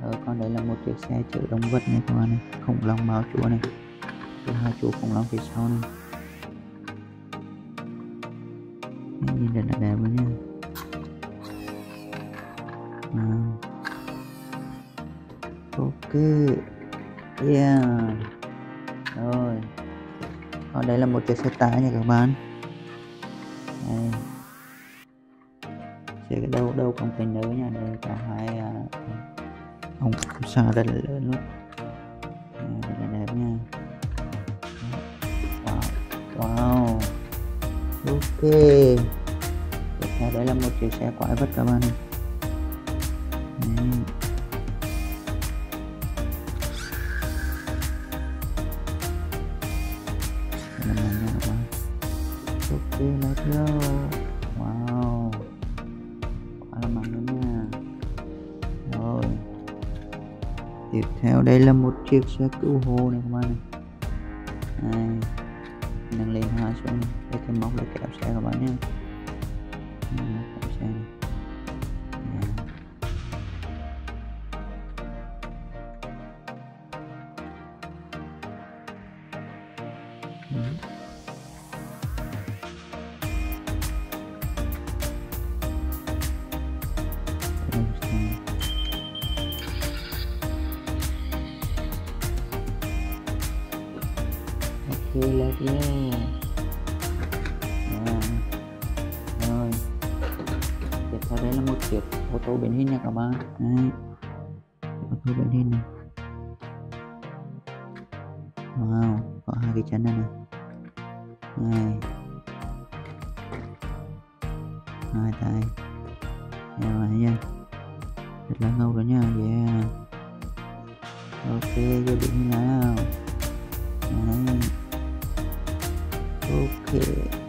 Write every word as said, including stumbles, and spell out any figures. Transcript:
Rồi còn đây là một chiếc xe chở động vật này các bạn này, khủng long mao chúa này, có hai chú khủng long phía sau này. Nhìn rất là đẹp luôn nha. À. Ok, yeah. Rồi còn đây là một chiếc xe tải nha các bạn. Đây. Xe cái đầu đầu container nha, đây có hai uh, ông xà rất là lớn luôn. À, rất là đẹp nha. Wow, wow. Ok, tiếp theo đây là một chiếc xe quái vật các bạn này. Đây. Ok, let's go. Wow, quá là mạnh luôn nha. Rồi tiếp theo đây là một chiếc xe cứu hộ này các bạn này. Đây, nâng lên hai xuống để thêm móc để kéo xe các bạn nhé. Kéo xe này. Ok, let's go. Rồi. Rồi tiếp theo đây là một chiếc ô tô biến hình nha các bạn. Đây, ô tô biến hình này. Wow, có hai cái chân này này. Đây, hai tay. Đây rồi nha, rất là ngầu rồi nha. Yeah. Ok, giờ biến hình nào. Đấy. Ok.